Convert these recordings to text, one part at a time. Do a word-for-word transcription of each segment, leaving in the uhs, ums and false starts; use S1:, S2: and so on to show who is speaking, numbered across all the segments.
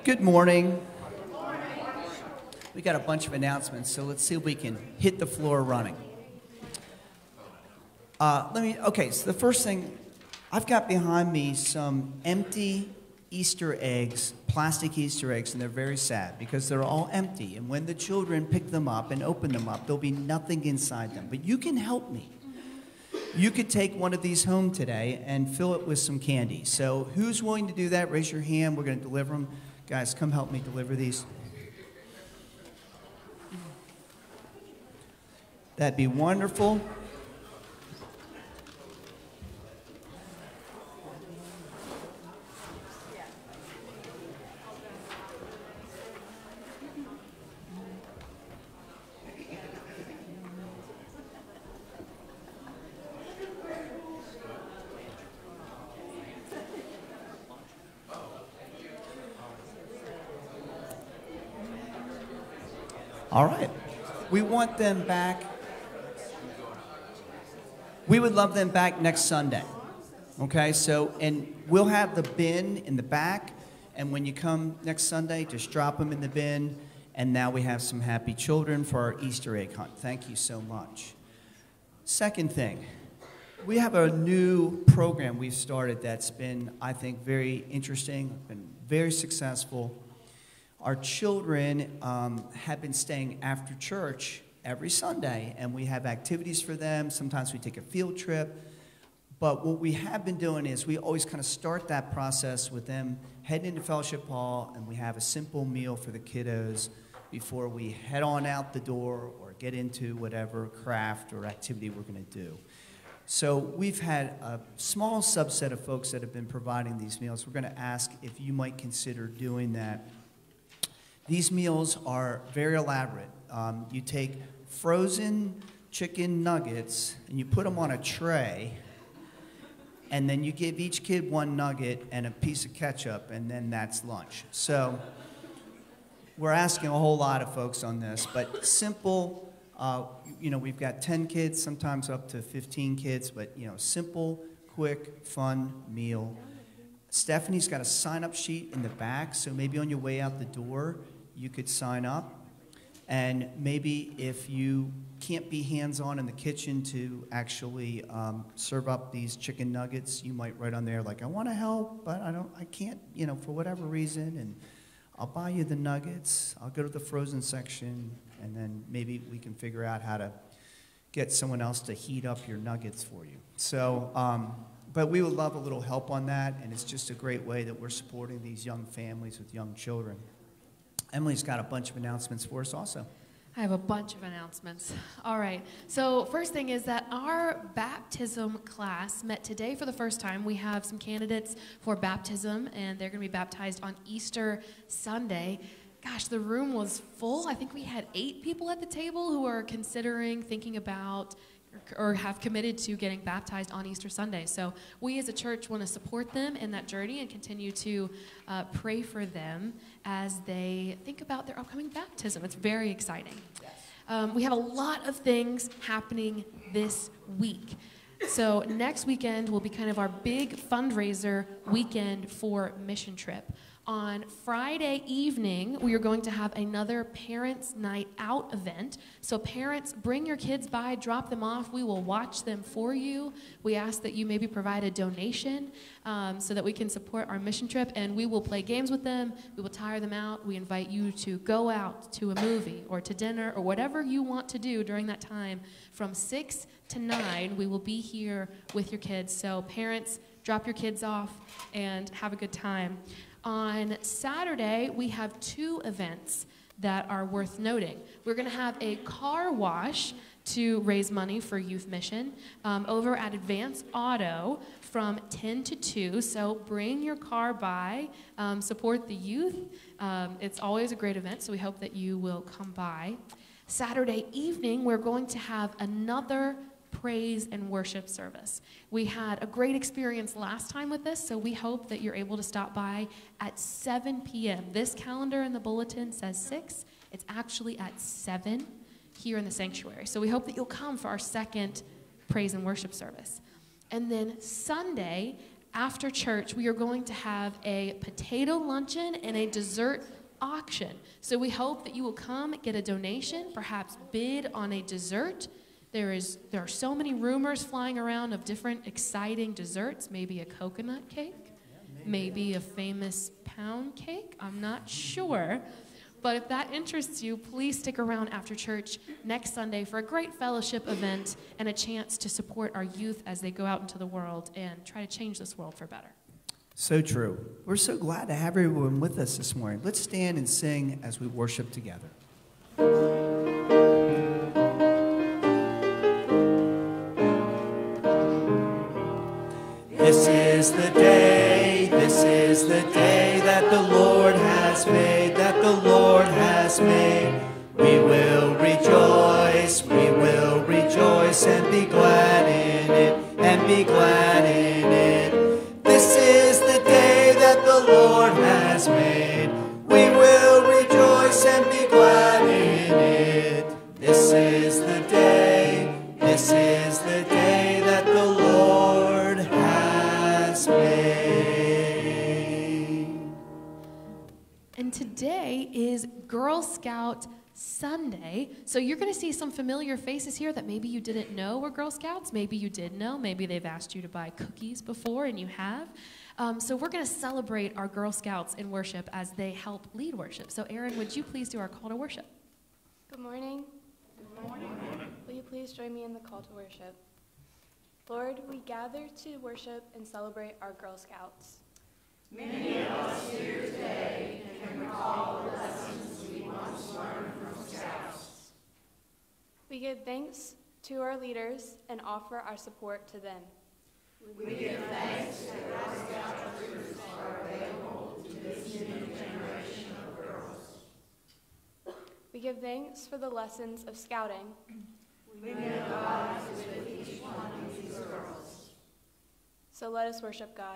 S1: Good morning. We got a bunch of announcements, so let's see if we can hit the floor running. Uh, let me. Okay, so the first thing, I've got behind me some empty Easter eggs, plastic Easter eggs, and they're very sad because they're all empty. And when the children pick them up and open them up, there'll be nothing inside them. But you can help me. You could take one of these home today and fill it with some candy. So who's willing to do that? Raise your hand. We're going to deliver them. Guys, come help me deliver these. That'd be wonderful. All right. We want them back. We would love them back next Sunday. Okay, so, and we'll have the bin in the back, and when you come next Sunday, just drop them in the bin, and now we have some happy children for our Easter egg hunt. Thank you so much. Second thing, we have a new program we've started that's been, I think, very interesting, been very successful. Our children um, have been staying after church every Sunday, and we have activities for them. Sometimes we take a field trip. But what we have been doing is we always kind of start that process with them heading into Fellowship Hall, and we have a simple meal for the kiddos before we head on out the door or get into whatever craft or activity we're going to do. So we've had a small subset of folks that have been providing these meals. We're going to ask if you might consider doing that. These meals are very elaborate. Um, you take frozen chicken nuggets and you put them on a tray, and then you give each kid one nugget and a piece of ketchup, and then that's lunch. So we're asking a whole lot of folks on this, but simple. Uh, you know, we've got ten kids, sometimes up to fifteen kids, but you know, simple, quick, fun meal. Stephanie's got a sign-up sheet in the back, so maybe on your way out the door, you could sign up. And maybe if you can't be hands-on in the kitchen to actually um, serve up these chicken nuggets, you might write on there like, I want to help, but I don't, I can't, you know, for whatever reason, and I'll buy you the nuggets. I'll go to the frozen section, and then maybe we can figure out how to get someone else to heat up your nuggets for you. So. Um, But we would love a little help on that, and it's just a great way that we're supporting these young families with young children. Emily's got a bunch of announcements for us also.
S2: I have a bunch of announcements. All right. So first thing is that our baptism class met today for the first time. We have some candidates for baptism, and they're going to be baptized on Easter Sunday. Gosh, the room was full. I think we had eight people at the table who are considering, thinking about, or have committed to getting baptized on Easter Sunday. So we as a church want to support them in that journey and continue to uh, pray for them as they think about their upcoming baptism. It's very exciting. Yes. Um, we have a lot of things happening this week. So next weekend will be kind of our big fundraiser weekend for Mission Trip. On Friday evening, we are going to have another Parents' Night Out event. So parents, bring your kids by, drop them off. We will watch them for you. We ask that you maybe provide a donation um, so that we can support our mission trip, and we will play games with them. We will tire them out. We invite you to go out to a movie or to dinner or whatever you want to do during that time. From six to nine, we will be here with your kids. So parents, drop your kids off and have a good time. On Saturday, we have two events that are worth noting. We're going to have a car wash to raise money for Youth Mission um, over at Advance Auto from ten to two. So bring your car by, um, support the youth. Um, it's always a great event, so we hope that you will come by. Saturday evening, we're going to have another praise and worship service. We had a great experience last time with this, so we hope that you're able to stop by at seven p m This calendar in the bulletin says six. It's actually at seven here in the sanctuary. So we hope that you'll come for our second praise and worship service. And then Sunday after church, we are going to have a potato luncheon and a dessert auction. So we hope that you will come, get a donation, perhaps bid on a dessert. There is there are so many rumors flying around of different exciting desserts, maybe a coconut cake, maybe a famous pound cake, I'm not sure. But if that interests you, please stick around after church next Sunday for a great fellowship event and a chance to support our youth as they go out into the world and try to change this world for better.
S1: So true. We're so glad to have everyone with us this morning. Let's stand and sing as we worship together. This is the day, this is the day that the Lord has made, that the Lord has made. We will rejoice, we will rejoice and be glad in it, and be glad in it. This is the day that the Lord has made. We will rejoice and be glad in it. This is the day, this is the day that the Lord has made.
S2: And today is Girl Scout Sunday. So you're going to see some familiar faces here that maybe you didn't know were Girl Scouts. Maybe you did know. Maybe they've asked you to buy cookies before and you have. Um, so we're going to celebrate our Girl Scouts in worship as they help lead worship. So Aaron, would you please do our call to worship?
S3: Good morning. Good morning. Will you please join me in the call to worship? Lord, we gather to worship and celebrate our Girl Scouts.
S4: Many of us here today can recall the lessons we once learned from Scouts.
S3: We give thanks to our leaders and offer our support to them.
S4: We give thanks that our Scout troopers are available to this new generation of girls.
S3: We give thanks for the lessons of scouting.
S4: We know God is with each one of these girls.
S3: So let us worship God.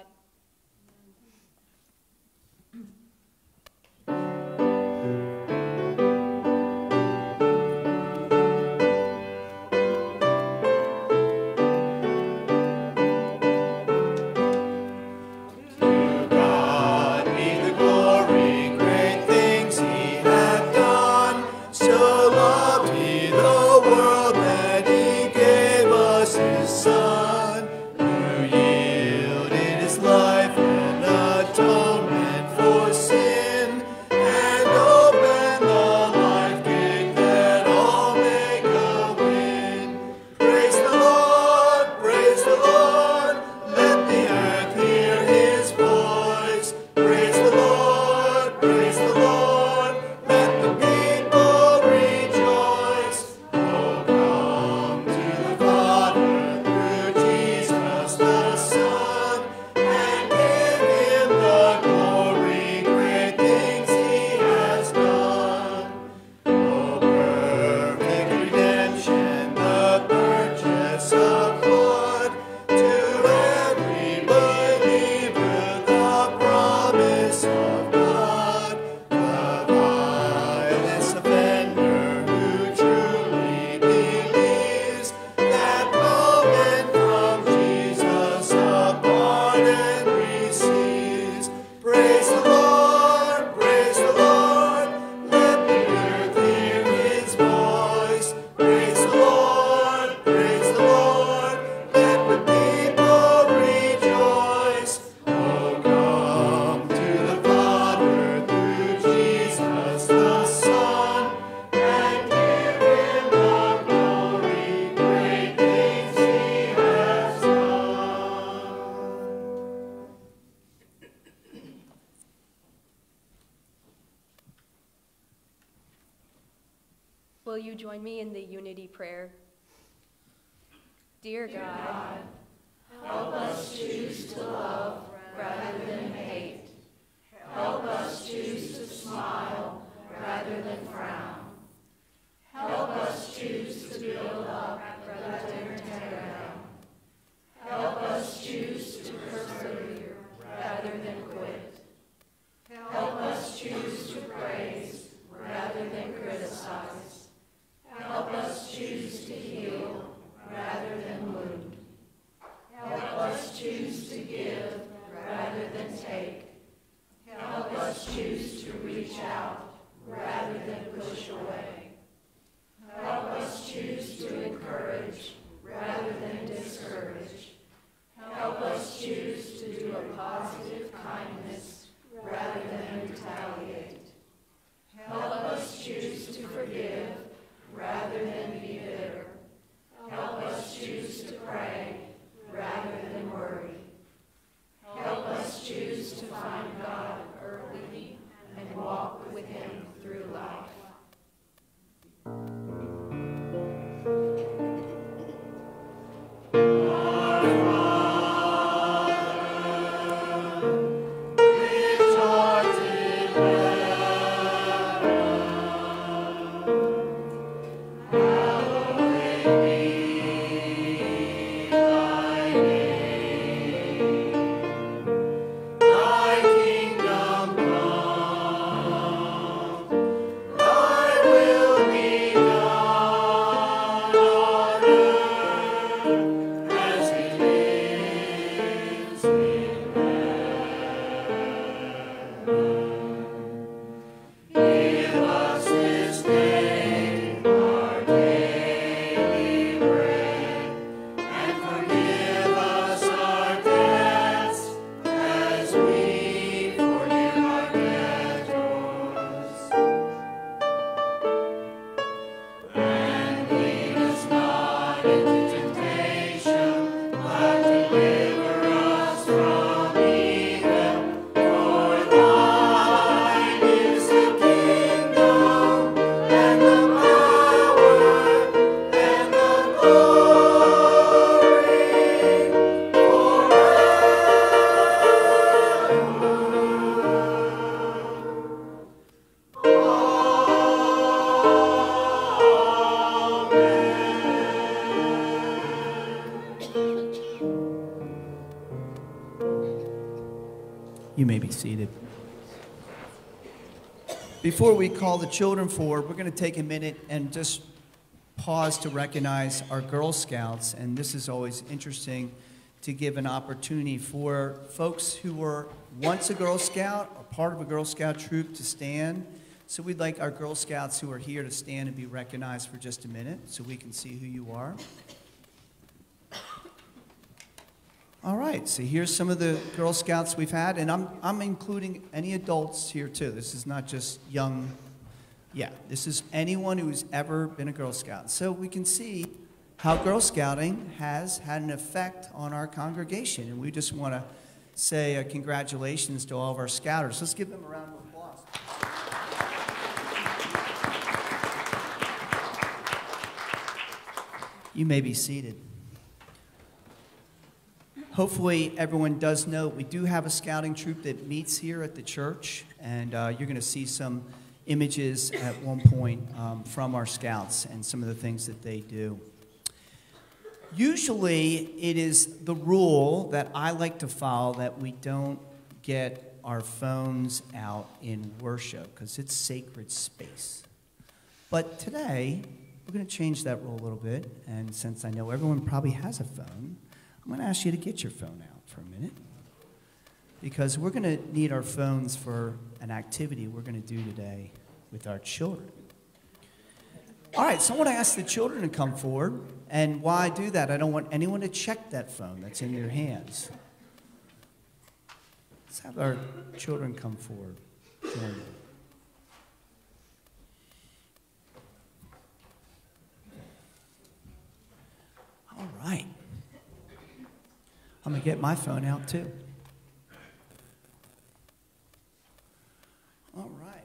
S3: Will you join me in the unity prayer? Dear God,
S4: help us choose to love rather than hate. Help us choose to smile rather than frown. Help us choose to build up rather than tear down. Help us choose to persevere rather than quit. Help us choose to praise rather than criticize. Help us choose to heal rather than wound. positive kindness rather than retaliate. Help us choose to forgive rather than be bitter. Help us choose to pray rather than worry. Help us choose to find God early and walk with Him through life.
S1: You may be seated. Before we call the children forward, we're going to take a minute and just pause to recognize our Girl Scouts. And this is always interesting to give an opportunity for folks who were once a Girl Scout or part of a Girl Scout troop to stand. So we'd like our Girl Scouts who are here to stand and be recognized for just a minute so we can see who you are. All right, so here's some of the Girl Scouts we've had, and I'm, I'm including any adults here too. This is not just young, yeah, this is anyone who's ever been a Girl Scout. So we can see how Girl Scouting has had an effect on our congregation, and we just want to say uh, congratulations to all of our Scouters. Let's give them a round of applause. You may be seated. Hopefully everyone does know we do have a scouting troop that meets here at the church, and uh, you're going to see some images at one point um, from our scouts and some of the things that they do. Usually it is the rule that I like to follow that we don't get our phones out in worship because it's sacred space. But today we're going to change that rule a little bit, and since I know everyone probably has a phone, I'm going to ask you to get your phone out for a minute because we're going to need our phones for an activity we're going to do today with our children. All right, so I want to ask the children to come forward, and why I do that, I don't want anyone to check that phone that's in your hands. Let's have our children come forward. Join me. All right. I'm going to get my phone out, too. All right.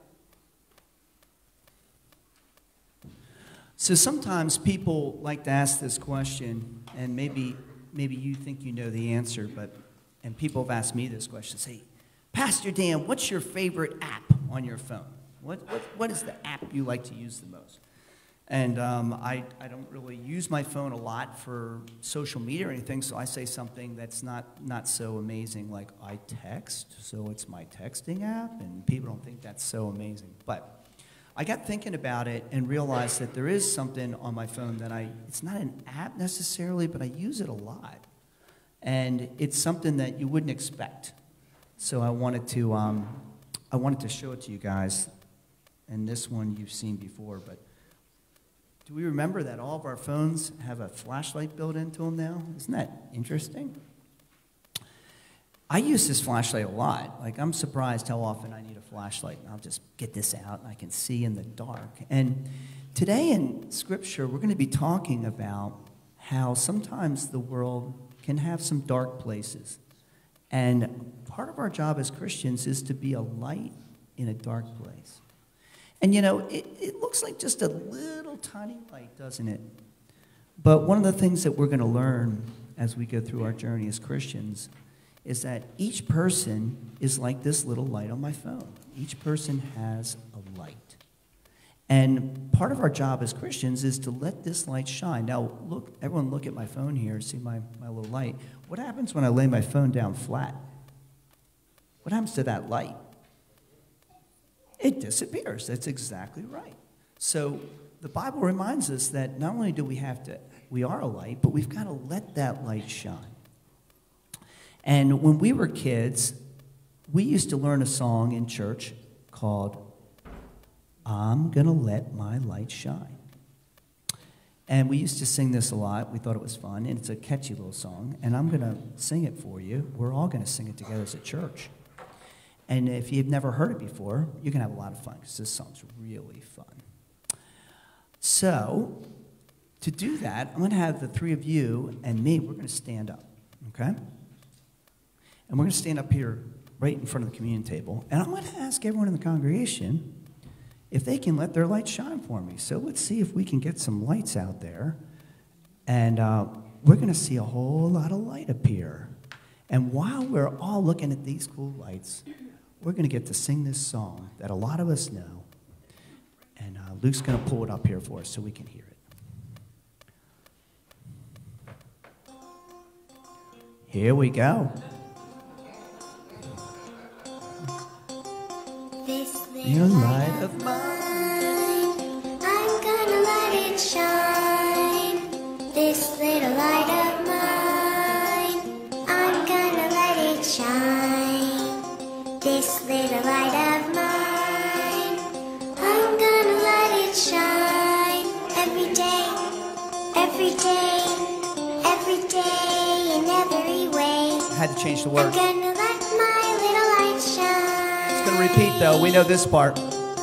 S1: So sometimes people like to ask this question, and maybe maybe you think you know the answer, but and people have asked me this question, say, Pastor Dan, what's your favorite app on your phone? What, what, what is the app you like to use the most? And um, I, I don't really use my phone a lot for social media or anything, so I say something that's not, not so amazing, like I text, so it's my texting app, and people don't think that's so amazing. But I got thinking about it and realized that there is something on my phone that I, it's not an app necessarily, but I use it a lot. And it's something that you wouldn't expect. So I wanted to, um, I wanted to show it to you guys. And this one you've seen before, but do we remember that all of our phones have a flashlight built into them now? Isn't that interesting? I use this flashlight a lot. Like, I'm surprised how often I need a flashlight. I'll just get this out and I can see in the dark. And today in Scripture, we're going to be talking about how sometimes the world can have some dark places. And part of our job as Christians is to be a light in a dark place. And you know, it, it looks like just a little tiny light, doesn't it? But one of the things that we're going to learn as we go through our journey as Christians is that each person is like this little light on my phone. Each person has a light. And part of our job as Christians is to let this light shine. Now, look, everyone look at my phone here, see my, my little light. What happens when I lay my phone down flat? What happens to that light? It disappears. That's exactly right. So the Bible reminds us that not only do we have to, we are a light, but we've got to let that light shine. And when we were kids, we used to learn a song in church called, I'm Gonna Let My Light Shine. And we used to sing this a lot. We thought it was fun, and it's a catchy little song. And I'm going to sing it for you. We're all going to sing it together as a church. And if you've never heard it before, you can have a lot of fun, because this song's really fun. So, to do that, I'm going to have the three of you and me, we're going to stand up, okay? And we're going to stand up here right in front of the communion table. And I'm going to ask everyone in the congregation if they can let their light shine for me. So let's see if we can get some lights out there. And uh, we're going to see a whole lot of light appear. And while we're all looking at these cool lights, we're going to get to sing this song that a lot of us know. And uh, Luke's going to pull it up here for us so we can hear it. Here we go. Your light of mine,
S5: I'm gonna let it shine. This little light of mine, I'm gonna let it shine. This little light of mine, I'm gonna let it shine. Every day, every day, every day, in every way.
S1: I had to change the
S5: I'm
S1: words.
S5: gonna let my little light shine.
S1: It's going to repeat, though. We know this part.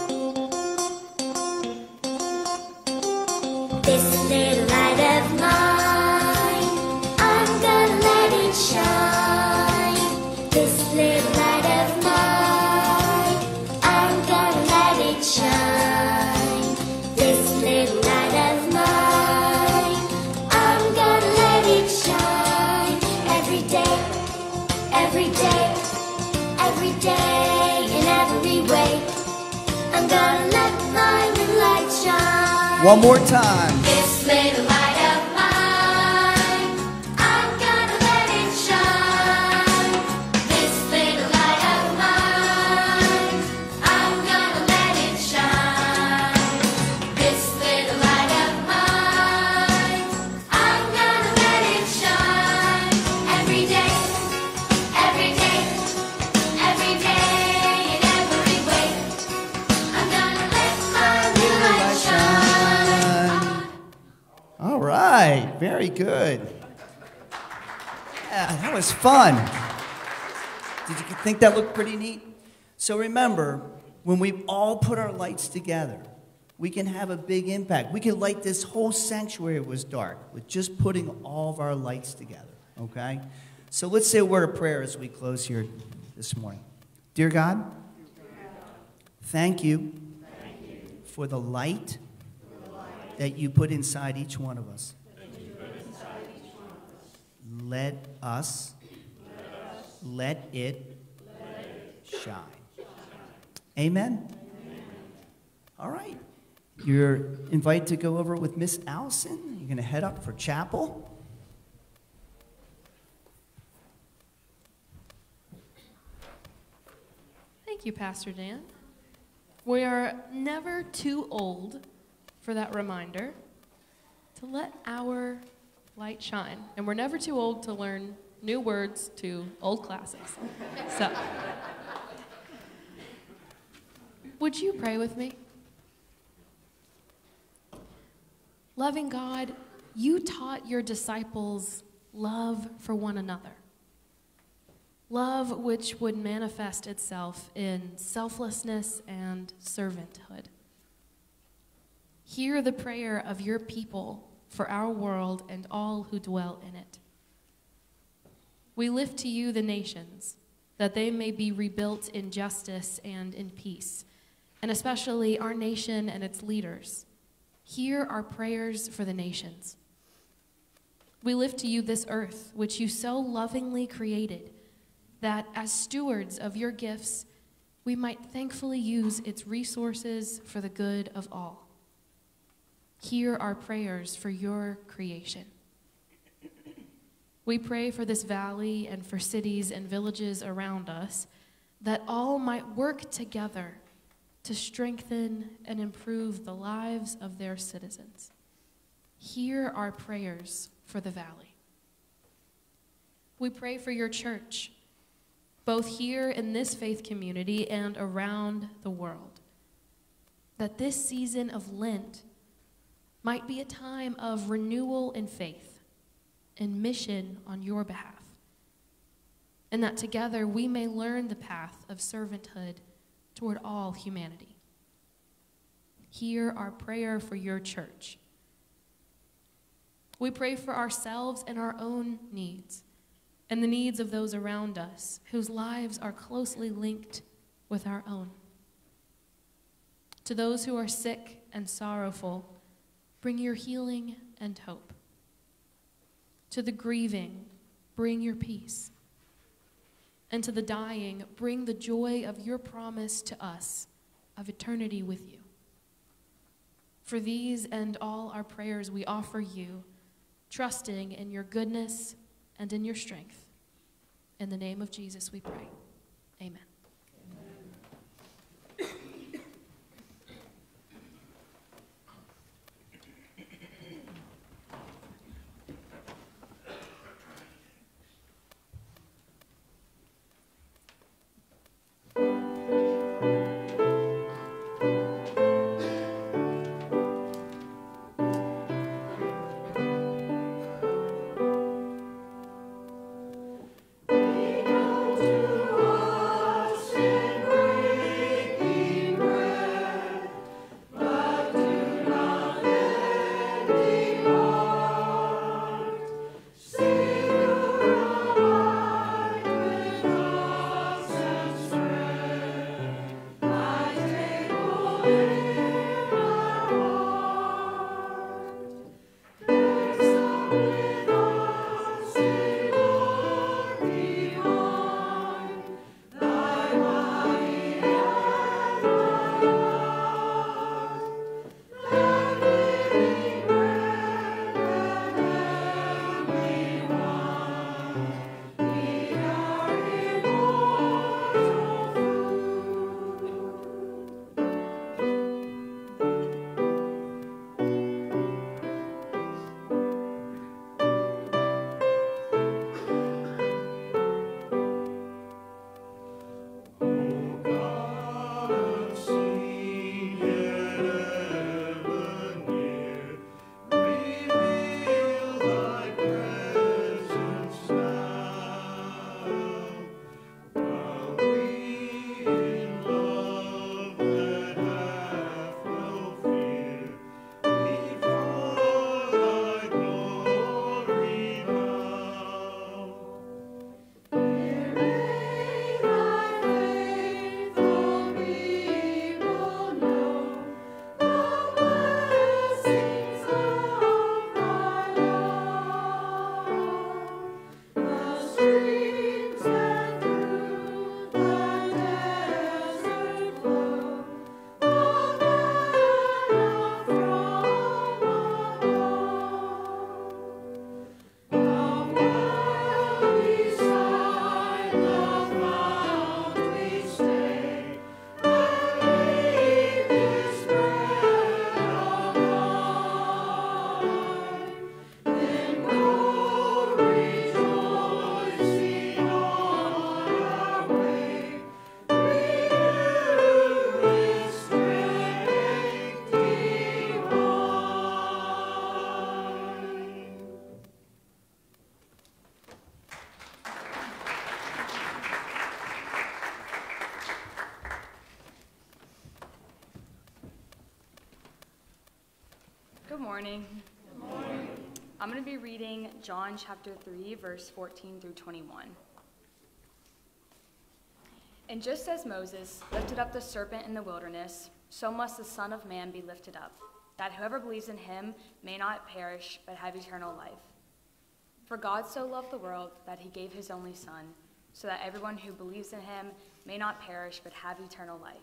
S5: This little light of mine, I'm gonna let it shine. This little light of mine, I'm gonna let it shine. This little light of mine, I'm gonna let it shine. Every day, every day, every day, in every way, I'm gonna let my little light shine.
S1: One more time.
S5: This little light of mine, I'm gonna let it shine. This little light of mine, I'm gonna let it shine. This little light of mine, I'm gonna let it shine. Every day, every day, every day, in every way, I'm gonna let my little light shine.
S1: All right, very good. Yeah, that was fun. Did you think that looked pretty neat? So remember, when we all put our lights together, we can have a big impact. We can light this whole sanctuary if it was dark with just putting all of our lights together, okay? So let's say a word of prayer as we close here this morning. Dear God, thank you for the light that you put inside each one of us. Let us, let it shine. Amen? All right. You're invited to go over with Miss Allison. You're going to head up for chapel.
S2: Thank you, Pastor Dan. We are never too old for that reminder to let our light shine. And we're never too old to learn new words to old classics. So, would you pray with me? Loving God, you taught your disciples love for one another. love which would manifest itself in selflessness and servanthood. Hear the prayer of your people for our world and all who dwell in it. We lift to you the nations, that they may be rebuilt in justice and in peace, and especially our nation and its leaders. Hear our prayers for the nations. We lift to you this earth, which you so lovingly created, that as stewards of your gifts, we might thankfully use its resources for the good of all. Hear our prayers for your creation. We pray for this valley and for cities and villages around us, that all might work together to strengthen and improve the lives of their citizens. Hear our prayers for the valley. We pray for your church, both here in this faith community and around the world, that this season of Lent might be a time of renewal in faith and mission on your behalf, and that together we may learn the path of servanthood toward all humanity. Hear our prayer for your church. We pray for ourselves and our own needs, and the needs of those around us whose lives are closely linked with our own. To those who are sick and sorrowful, bring your healing and hope. To the grieving, bring your peace. And to the dying, bring the joy of your promise to us of eternity with you. For these and all our prayers we offer you, trusting in your goodness and in your strength. In the name of Jesus we pray. Amen.
S4: To
S6: Good morning. Good morning. I'm going to be reading John chapter three, verse fourteen through twenty-one. And just as Moses lifted up the serpent in the wilderness, so must the Son of Man be lifted up, that whoever believes in him may not perish but have eternal life. For God so loved the world that he gave his only Son, so that everyone who believes in him may not perish but have eternal life.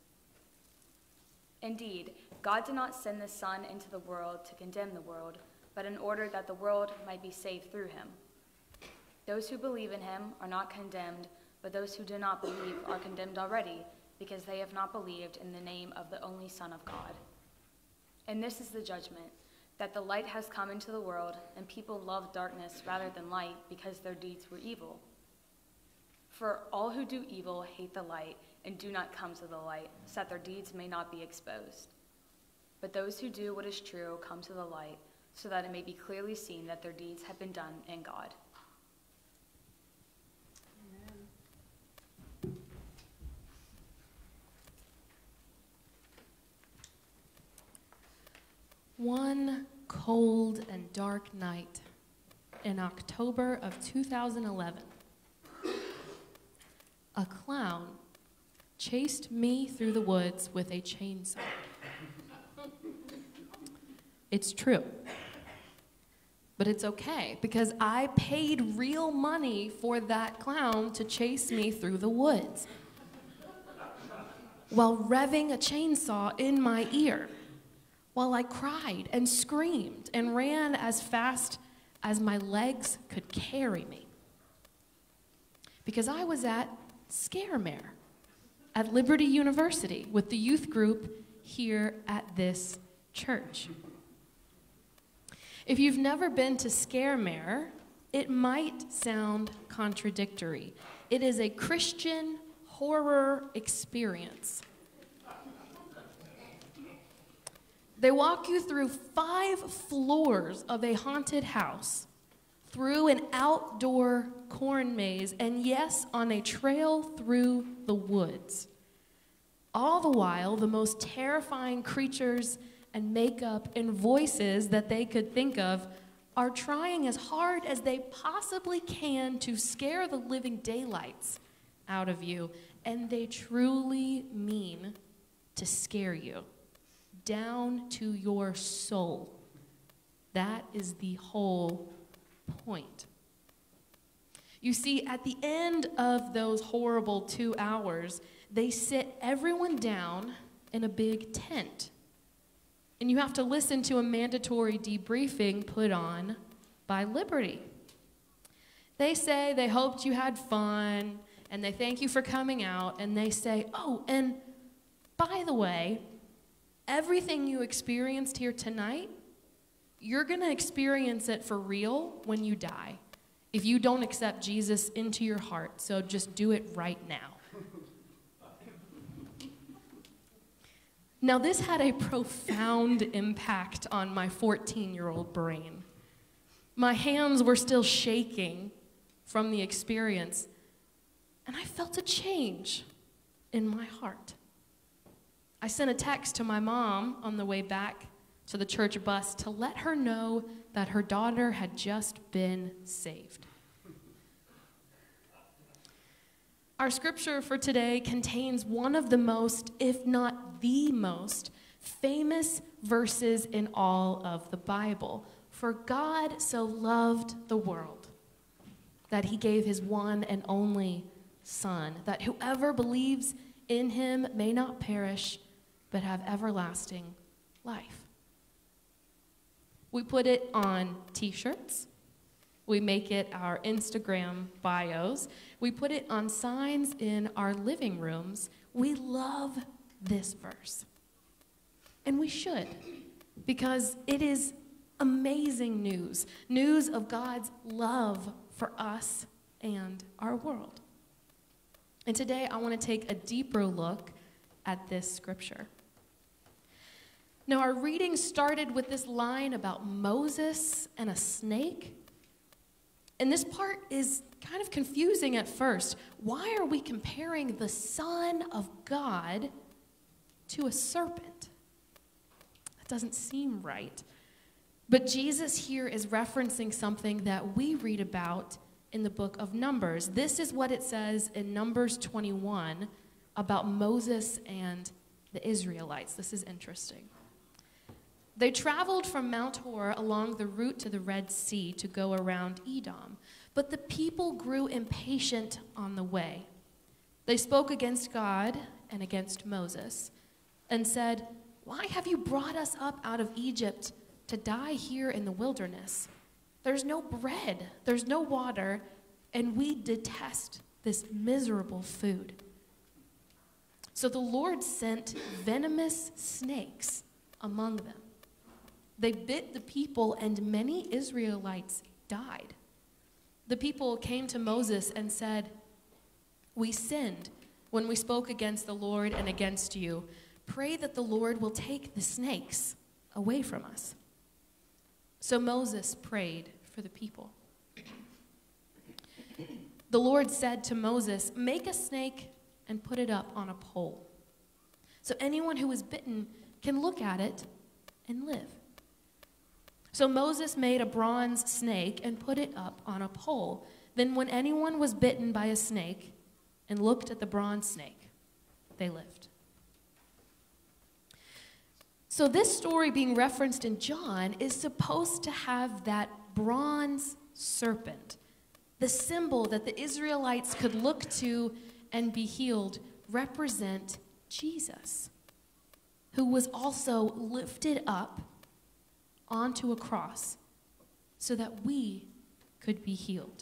S6: Indeed, God did not send the Son into the world to condemn the world, but in order that the world might be saved through him. Those who believe in him are not condemned, but those who do not believe are condemned already, because they have not believed in the name of the only Son of God. And this is the judgment, that the light has come into the world, and people love darkness rather than light, because their deeds were evil. For all who do evil hate the light, and do not come to the light, so that their deeds may not be exposed. But those who do what is true come to the light, so that it may be clearly seen that their deeds have been done in God. Amen.
S2: One cold and dark night in October of two thousand eleven, a clown chased me through the woods with a chainsaw. It's true. But it's okay, because I paid real money for that clown to chase me through the woods while revving a chainsaw in my ear, while I cried and screamed and ran as fast as my legs could carry me. Because I was at Scaremare at Liberty University with the youth group here at this church. If you've never been to Scaremare, it might sound contradictory. It is a Christian horror experience. They walk you through five floors of a haunted house, through an outdoor corn maze, and yes, on a trail through the woods. All the while, the most terrifying creatures and makeup and voices that they could think of are trying as hard as they possibly can to scare the living daylights out of you, and they truly mean to scare you down to your soul. That is the whole point. You see, at the end of those horrible two hours, they sit everyone down in a big tent. And you have to listen to a mandatory debriefing put on by Liberty. They say they hoped you had fun, and they thank you for coming out, and they say, oh, and by the way, everything you experienced here tonight, you're going to experience it for real when you die, if you don't accept Jesus into your heart. So just do it right now. Now, this had a profound impact on my fourteen-year-old brain. My hands were still shaking from the experience, and I felt a change in my heart. I sent a text to my mom on the way back to the church bus to let her know that her daughter had just been saved. Our scripture for today contains one of the most, if not the most, famous verses in all of the Bible. For God so loved the world that he gave his one and only Son, that whoever believes in him may not perish, but have everlasting life. We put it on t-shirts. We make it our Instagram bios. We put it on signs in our living rooms. We love this verse. And we should, because it is amazing news. News of God's love for us and our world. And today I want to take a deeper look at this scripture. Now, our reading started with this line about Moses and a snake. And this part is kind of confusing at first. Why are we comparing the Son of God to a serpent? That doesn't seem right. But Jesus here is referencing something that we read about in the book of Numbers. This is what it says in Numbers twenty-one about Moses and the Israelites. This is interesting. They traveled from Mount Hor along the route to the Red Sea to go around Edom, but the people grew impatient on the way. They spoke against God and against Moses and said, "Why have you brought us up out of Egypt to die here in the wilderness? There's no bread, there's no water, and we detest this miserable food." So the Lord sent venomous snakes among them. They bit the people, and many Israelites died. The people came to Moses and said, "We sinned when we spoke against the Lord and against you. Pray that the Lord will take the snakes away from us." So Moses prayed for the people. The Lord said to Moses, "Make a snake and put it up on a pole, so anyone who is bitten can look at it and live." So Moses made a bronze snake and put it up on a pole. Then when anyone was bitten by a snake and looked at the bronze snake, they lived. So this story being referenced in John is supposed to have that bronze serpent, the symbol that the Israelites could look to and be healed, represent Jesus, who was also lifted up onto a cross so that we could be healed.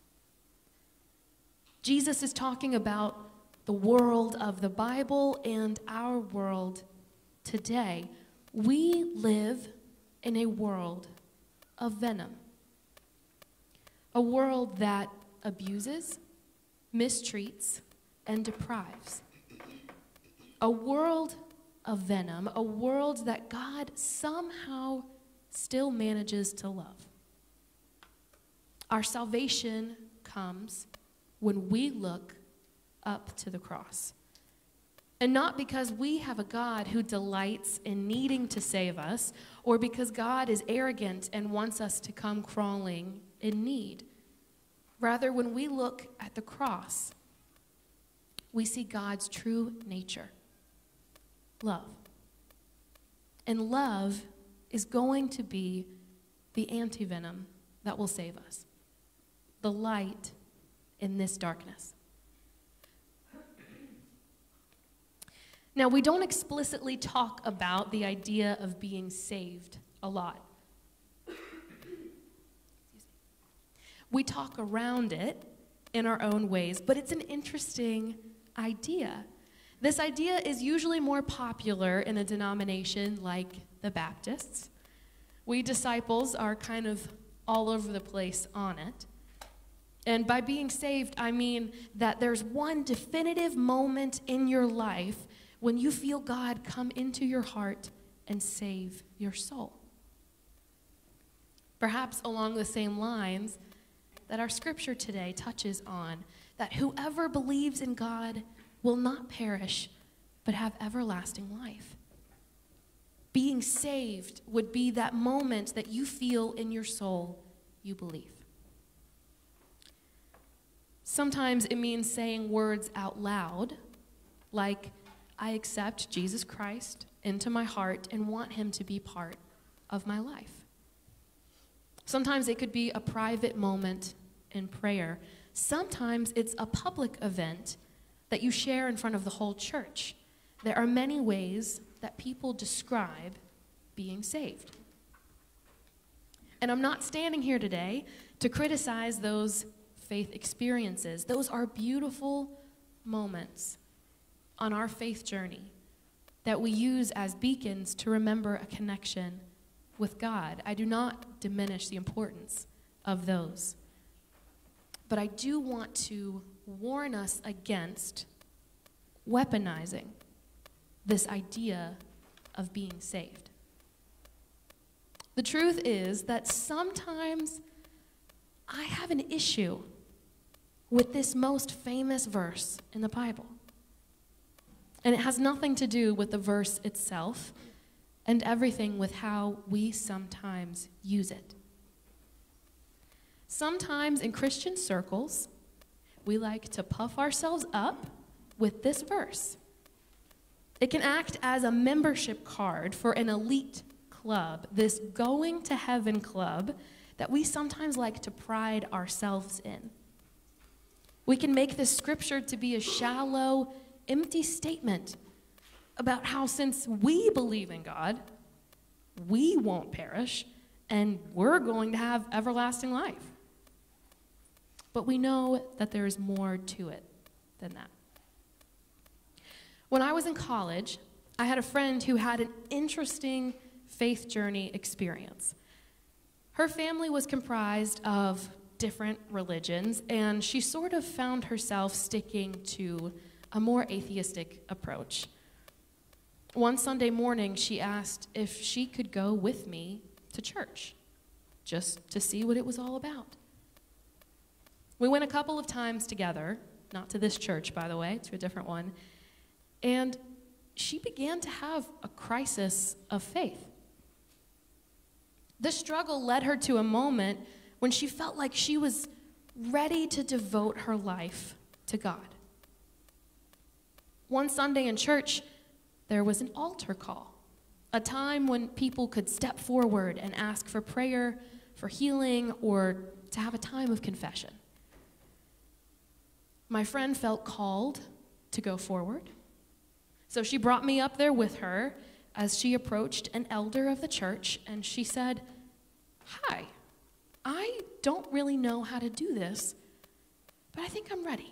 S2: Jesus is talking about the world of the Bible and our world today. We live in a world of venom, a world that abuses, mistreats, and deprives, a world of venom, a world that God somehow still manages to love. Our salvation comes when we look up to the cross. And not because we have a God who delights in needing to save us, or because God is arrogant and wants us to come crawling in need. Rather, when we look at the cross, we see God's true nature, love. And love is going to be the antivenom that will save us, the light in this darkness. Now, we don't explicitly talk about the idea of being saved a lot. We talk around it in our own ways, but it's an interesting idea. This idea is usually more popular in a denomination like the Baptists. We disciples are kind of all over the place on it. And by being saved, I mean that there's one definitive moment in your life when you feel God come into your heart and save your soul. Perhaps along the same lines that our scripture today touches on, that whoever believes in God will not perish, but have everlasting life. Being saved would be that moment that you feel in your soul you believe. Sometimes it means saying words out loud, like, "I accept Jesus Christ into my heart and want him to be part of my life." Sometimes it could be a private moment in prayer. Sometimes it's a public event that you share in front of the whole church. There are many ways that people describe being saved. And I'm not standing here today to criticize those faith experiences. Those are beautiful moments on our faith journey that we use as beacons to remember a connection with God. I do not diminish the importance of those. But I do want to warn us against weaponizing this idea of being saved. The truth is that sometimes I have an issue with this most famous verse in the Bible. And it has nothing to do with the verse itself, and everything with how we sometimes use it. Sometimes in Christian circles, we like to puff ourselves up with this verse. It can act as a membership card for an elite club, this going to heaven club that we sometimes like to pride ourselves in. We can make this scripture to be a shallow, empty statement about how since we believe in God, we won't perish and we're going to have everlasting life. But we know that there is more to it than that. When I was in college, I had a friend who had an interesting faith journey experience. Her family was comprised of different religions, and she sort of found herself sticking to a more atheistic approach. One Sunday morning, she asked if she could go with me to church, just to see what it was all about. We went a couple of times together, not to this church, by the way, to a different one, and she began to have a crisis of faith. This struggle led her to a moment when she felt like she was ready to devote her life to God. One Sunday in church, there was an altar call, a time when people could step forward and ask for prayer, for healing, or to have a time of confession. My friend felt called to go forward, so she brought me up there with her as she approached an elder of the church, and she said, "Hi, I don't really know how to do this, but I think I'm ready."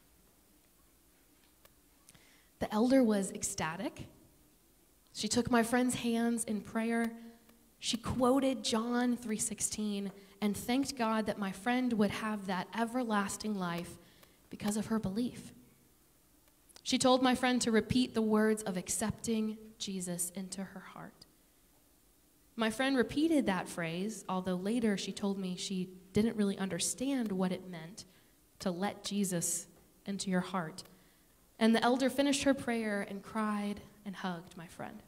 S2: The elder was ecstatic. She took my friend's hands in prayer. She quoted John three sixteen and thanked God that my friend would have that everlasting life because of her belief. She told my friend to repeat the words of accepting Jesus into her heart. My friend repeated that phrase, although later she told me she didn't really understand what it meant to let Jesus into your heart. And the elder finished her prayer and cried and hugged my friend.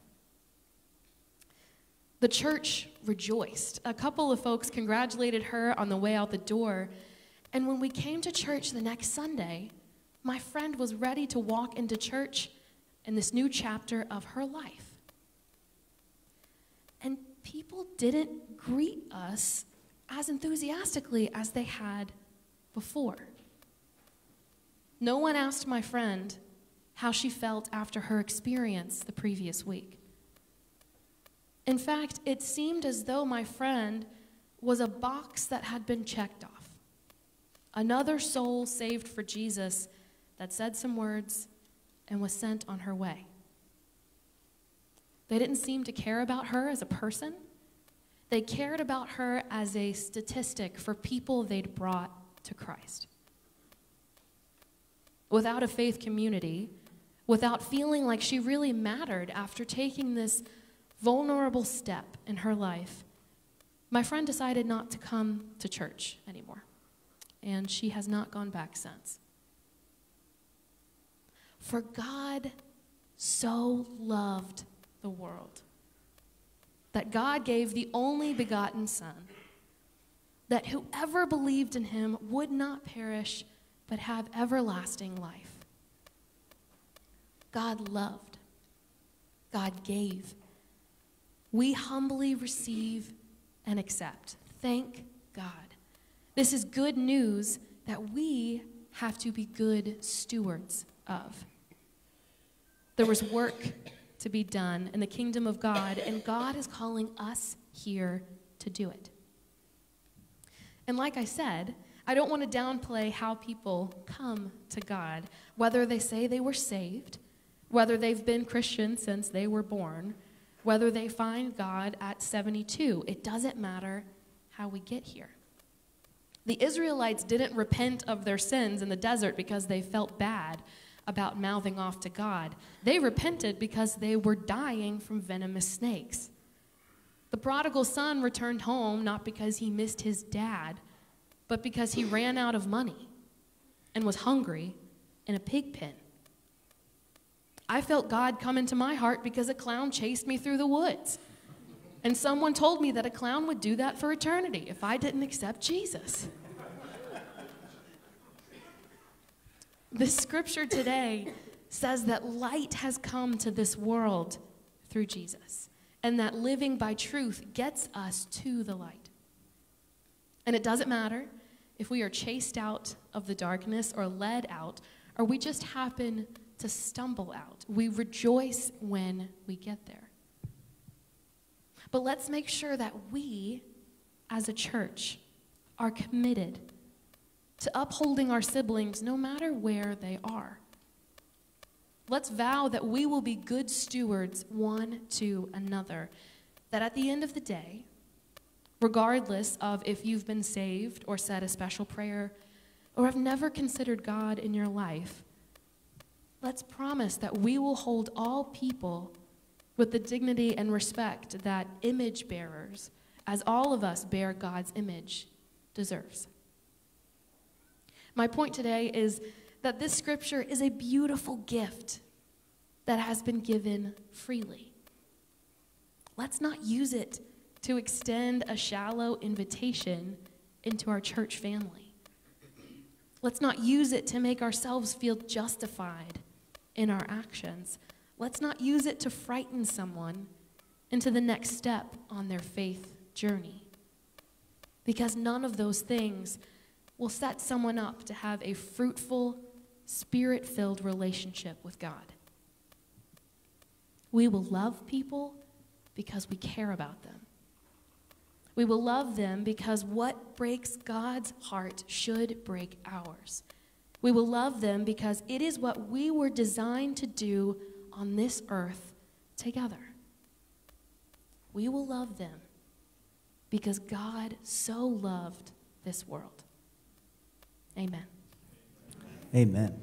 S2: The church rejoiced. A couple of folks congratulated her on the way out the door. And when we came to church the next Sunday, my friend was ready to walk into church in this new chapter of her life. And people didn't greet us as enthusiastically as they had before. No one asked my friend how she felt after her experience the previous week. In fact, it seemed as though my friend was a box that had been checked off. Another soul saved for Jesus that said some words and was sent on her way. They didn't seem to care about her as a person. They cared about her as a statistic for people they'd brought to Christ. Without a faith community, without feeling like she really mattered after taking this vulnerable step in her life, my friend decided not to come to church anymore, and she has not gone back since. For God so loved the world that God gave the only begotten Son, that whoever believed in him would not perish but have everlasting life. God loved. God gave. We humbly receive and accept. Thank God. This is good news that we have to be good stewards of. There was work to be done in the kingdom of God, and God is calling us here to do it. And like I said, I don't want to downplay how people come to God, whether they say they were saved, whether they've been Christian since they were born, whether they find God at seventy-two. It doesn't matter how we get here. The Israelites didn't repent of their sins in the desert because they felt bad about mouthing off to God. They repented because they were dying from venomous snakes. The prodigal son returned home not because he missed his dad, but because he ran out of money and was hungry in a pig pen. I felt God come into my heart because a clown chased me through the woods. And someone told me that a clown would do that for eternity if I didn't accept Jesus. The scripture today says that light has come to this world through Jesus, and that living by truth gets us to the light. And it doesn't matter if we are chased out of the darkness or led out, or we just happen to stumble out. We rejoice when we get there. But let's make sure that we, as a church, are committed to upholding our siblings no matter where they are. Let's vow that we will be good stewards one to another, that at the end of the day, regardless of if you've been saved or said a special prayer or have never considered God in your life, let's promise that we will hold all people with the dignity and respect that image bearers, as all of us bear God's image, deserves. My point today is that this scripture is a beautiful gift that has been given freely. Let's not use it to extend a shallow invitation into our church family. Let's not use it to make ourselves feel justified in our actions. Let's not use it to frighten someone into the next step on their faith journey. Because none of those things will set someone up to have a fruitful, spirit-filled relationship with God. We will love people because we care about them. We will love them because what breaks God's heart should break ours. We will love them because it is what we were designed to do on this earth together. We will love them because God so loved this world. Amen.
S1: Amen.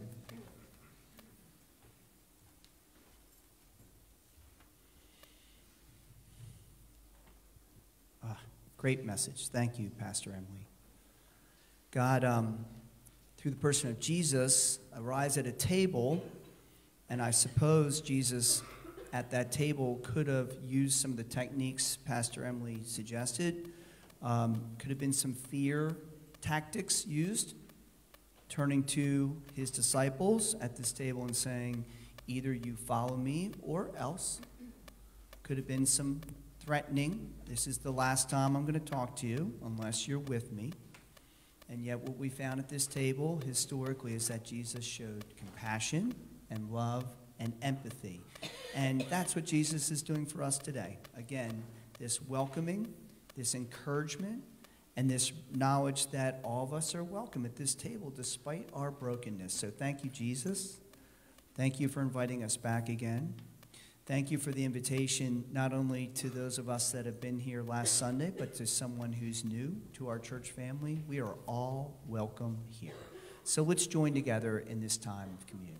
S1: Ah, great message. Thank you, Pastor Emily. God, um, through the person of Jesus, arrives at a table, and I suppose Jesus at that table could have used some of the techniques Pastor Emily suggested. Um, could have been some fear tactics used, turning to his disciples at this table and saying, either you follow me or else. Could have been some threatening. This is the last time I'm going to talk to you unless you're with me. And yet what we found at this table historically is that Jesus showed compassion and love and empathy. And that's what Jesus is doing for us today. Again, this welcoming, this encouragement, and this knowledge that all of us are welcome at this table despite our brokenness. So thank you, Jesus. Thank you for inviting us back again. Thank you for the invitation not only to those of us that have been here last Sunday, but to someone who's new to our church family. We are all welcome here. So let's join together in this time of communion.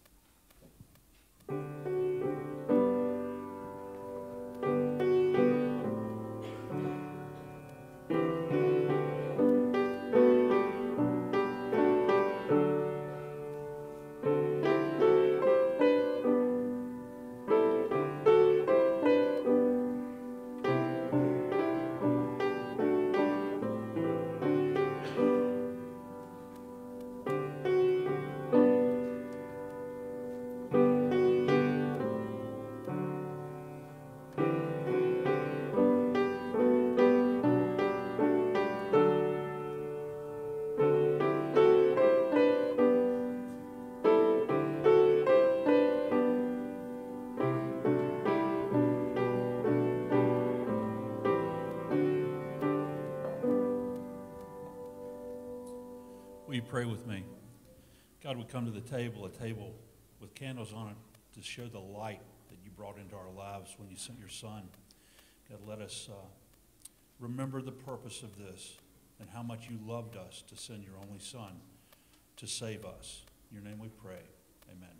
S7: Will you pray with me? God, we come to the table, a table with candles on it to show the light that you brought into our lives when you sent your son. God, let us uh, remember the purpose of this and how much you loved us to send your only son to save us. In your name we pray. Amen.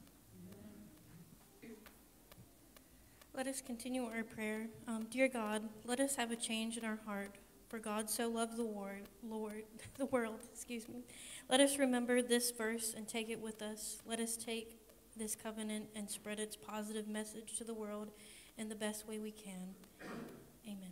S8: Let us continue our prayer. Um, dear God, let us have a change in our heart. For God so loved the war, Lord, the world, excuse me. Let us remember this verse and take it with us. Let us take this covenant and spread its positive message to the world in the best way we can. Amen.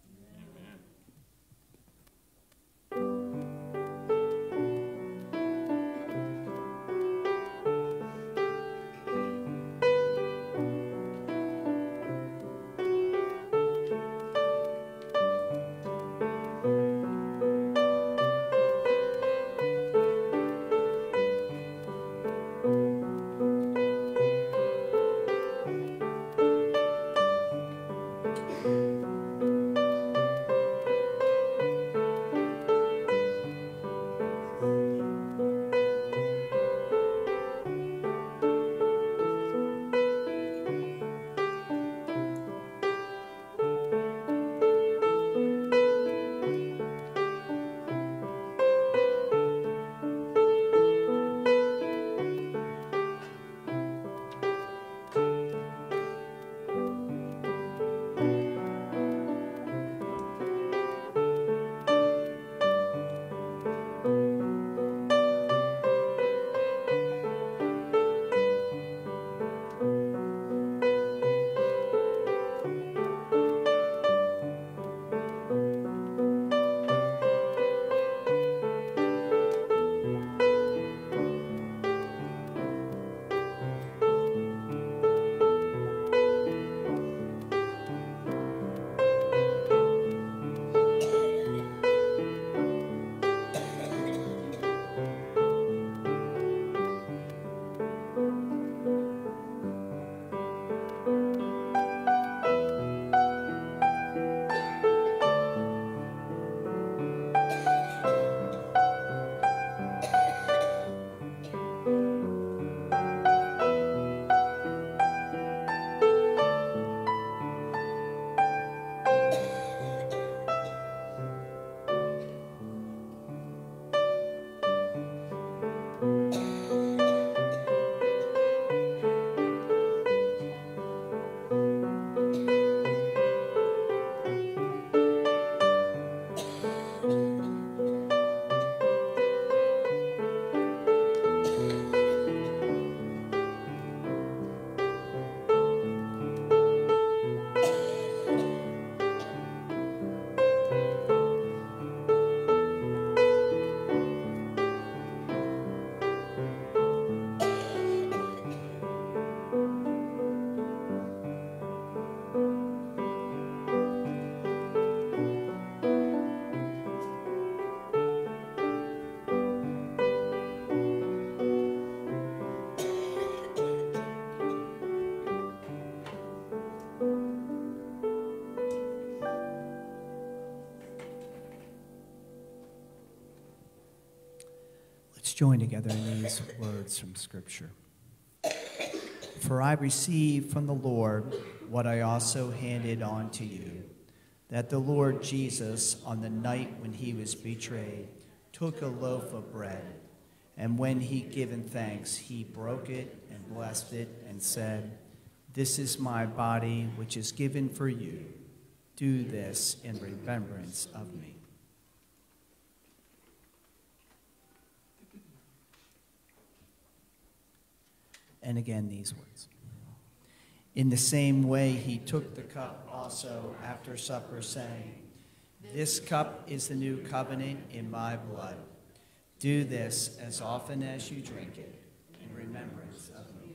S1: Join together in these words from Scripture. For I received from the Lord what I also handed on to you, that the Lord Jesus, on the night when he was betrayed, took a loaf of bread, and when he given thanks, he broke it and blessed it and said, "This is my body, which is given for you. Do this in remembrance of me." And again, these words. In the same way, he took the cup also after supper, saying, "This cup is the new covenant in my blood. Do this as often as you drink it in remembrance of me."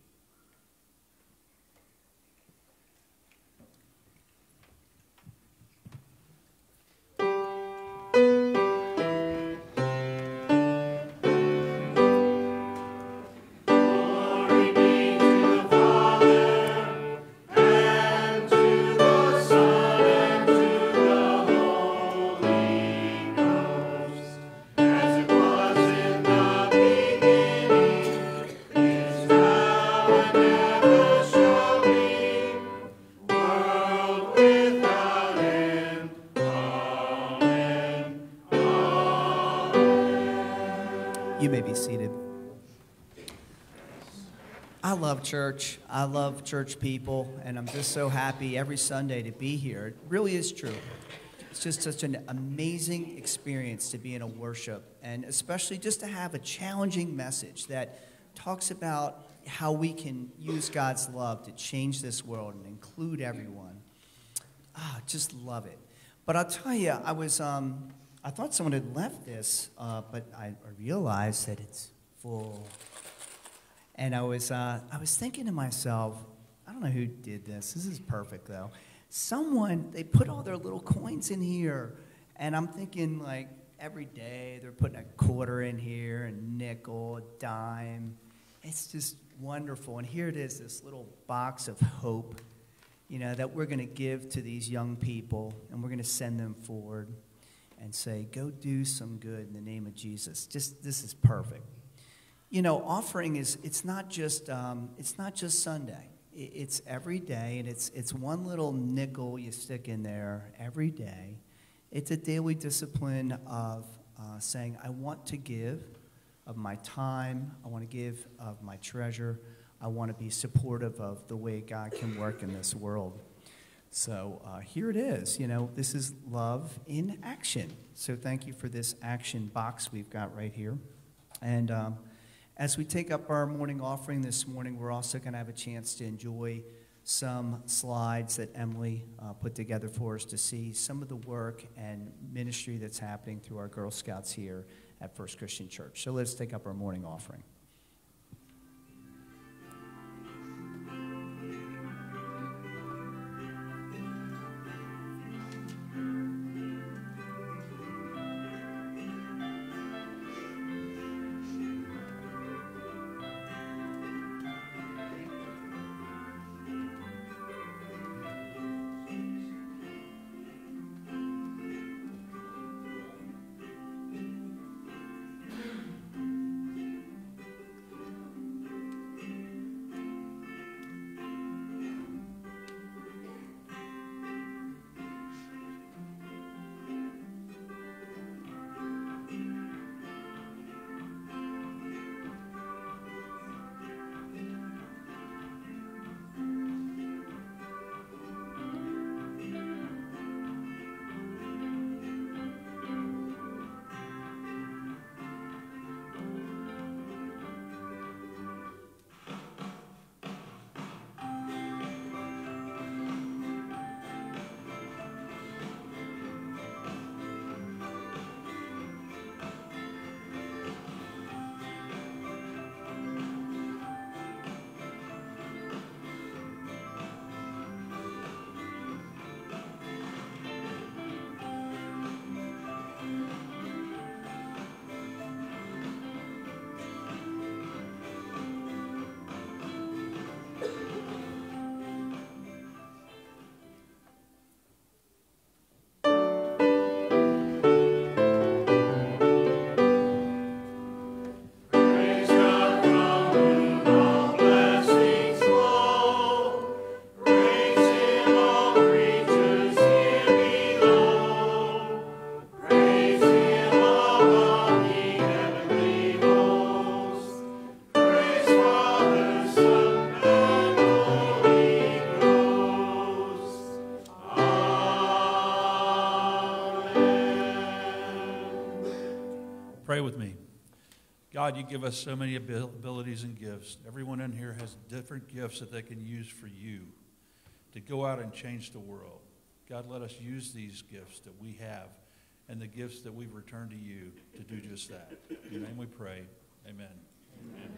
S1: You may be seated. I love church. I love church people, and I'm just so happy every Sunday to be here. It really is true. It's just such an amazing experience to be in a worship, and especially just to have a challenging message that talks about, how we can use God's love to change this world and include everyone. Ah, just love it. But I'll tell you, I was, um, I thought someone had left this, uh, but I, I realized that it's full. And I was, uh, I was thinking to myself, I don't know who did this. This is perfect, though. Someone, they put all their little coins in here, and I'm thinking, like, every day they're putting a quarter in here, a nickel, a dime. It's just wonderful. And here it is, this little box of hope, you know, that we're going to give to these young people, and we're going to send them forward and say, go do some good in the name of Jesus. Just, this is perfect. You know, offering is, it's not just, um, it's not just Sunday. It's every day, and it's, it's one little nickel you stick in there every day. It's a daily discipline of uh, saying, I want to give of my time. I want to give of my treasure. I want to be supportive of the way God can work in this world. So uh, here it is. You know, this is love in action. So thank you for this action box we've got right here. And um, as we take up our morning offering this morning, we're also going to have a chance to enjoy some slides that Emily uh, put together for us to see some of the work and ministry that's happening through our Girl Scouts here at First Christian Church. So let's take up our morning offering.
S7: Pray with me. God, you give us so many abilities and gifts. Everyone in here has different gifts that they can use for you to go out and change the world. God, let us use these gifts that we have and the gifts that we've returned to you to do just that. In your name we pray. Amen. Amen.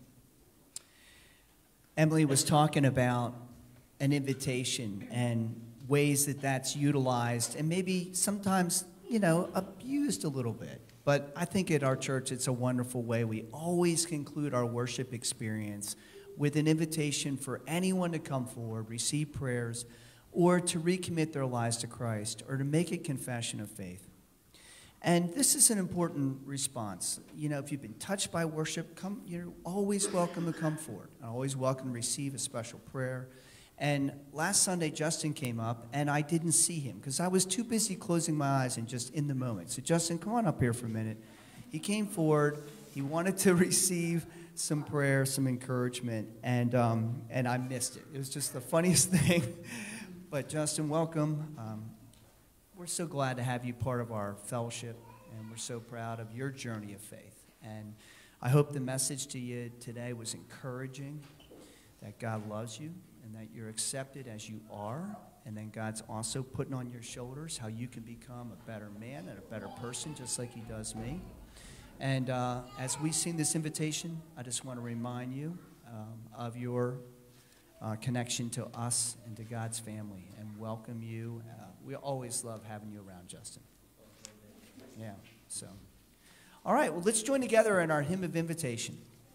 S1: Emily was talking about an invitation and ways that that's utilized and maybe sometimes, you know, abused a little bit. But I think at our church, it's a wonderful way. We always conclude our worship experience with an invitation for anyone to come forward, receive prayers, or to recommit their lives to Christ, or to make a confession of faith. And this is an important response. You know, if you've been touched by worship, come, you're always welcome to come forward. Always welcome to receive a special prayer. And last Sunday, Justin came up, and I didn't see him because I was too busy closing my eyes and just in the moment. So, Justin, come on up here for a minute. He came forward. He wanted to receive some prayer, some encouragement, and um, and I missed it. It was just the funniest thing. But, Justin, welcome. Um, we're so glad to have you part of our fellowship, and we're so proud of your journey of faith. And I hope the message to you today was encouraging, that God loves you and that you're accepted as you are, and then God's also putting on your shoulders how you can become a better man and a better person, just like he does me. And uh, as we sing this invitation, I just want to remind you um, of your uh, connection to us and to God's family and welcome you. Uh, we always love having you around, Justin. Yeah, so. All right, well, let's join together in our hymn of invitation.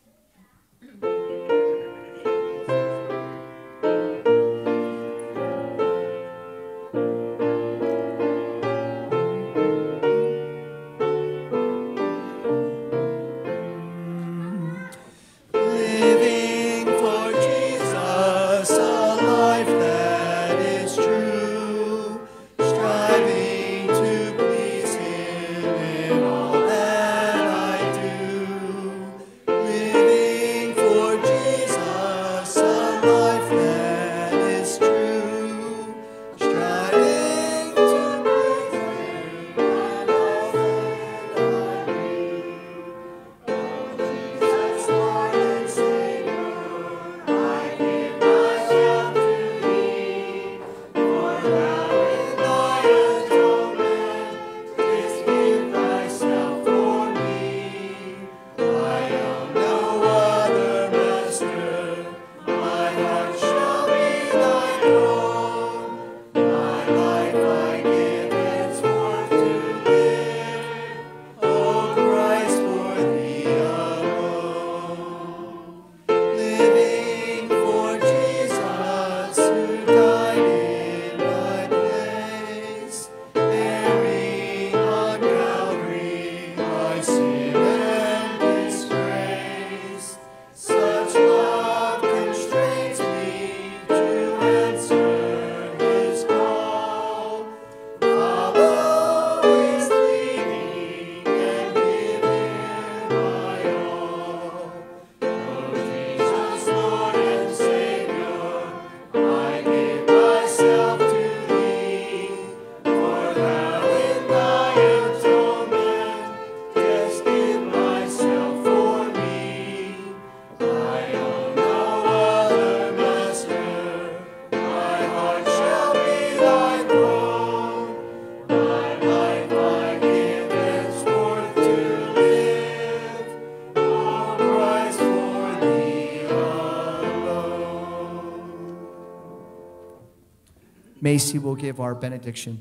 S1: Macy will give our benediction.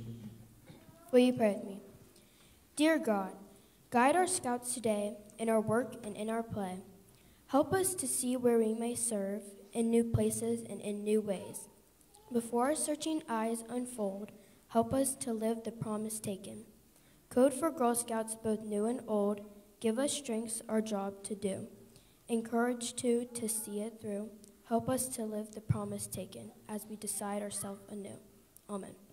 S9: Will you pray with me? Dear God, guide our scouts today in our work and in our play. Help us to see where we may serve in new places and in new ways. Before our searching eyes unfold, help us to live the promise taken. Code for Girl Scouts both new and old, give us strengths our job to do. Encourage too to see it through. Help us to live the promise taken as we decide ourselves anew. Amen.